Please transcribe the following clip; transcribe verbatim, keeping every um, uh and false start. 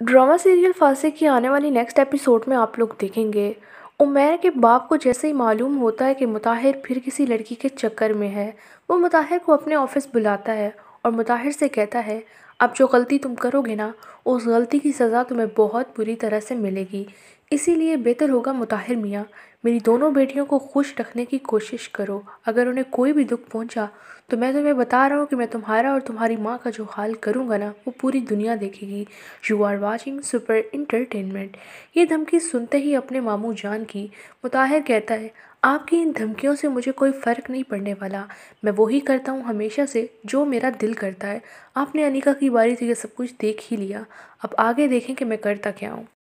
Drama serial फांसी की आने वाली नेक्स्ट एपिसोड में आप लोग देखेंगे उमैर के बाप को जैसे ही मालूम होता है कि मुताहिर फिर किसी लड़की के चक्कर में है, वो मुताहिर को अपने ऑफिस बुलाता है और मुताहिर से कहता है, अब जो गलती तुम करोगे ना, उस गलती की सज़ा तुम्हें बहुत बुरी तरह से मिलेगी। इसीलिए बेहतर होगा मुताहिर मियाँ, मेरी दोनों बेटियों को खुश रखने की कोशिश करो। अगर उन्हें कोई भी दुख पहुंचा तो मैं तुम्हें बता रहा हूँ कि मैं तुम्हारा और तुम्हारी माँ का जो हाल करूँगा ना, वो पूरी दुनिया देखेगी। You are watching super entertainment. ये धमकी सुनते ही अपने मामू जान की मुताहिर कहता है, आपकी इन धमकियों से मुझे कोई फ़र्क नहीं पड़ने वाला। मैं वही करता हूँ हमेशा से जो मेरा दिल करता है। आपने अनिका की बारी से ये सब कुछ देख ही लिया, अब आगे देखें कि मैं करता क्या हूँ।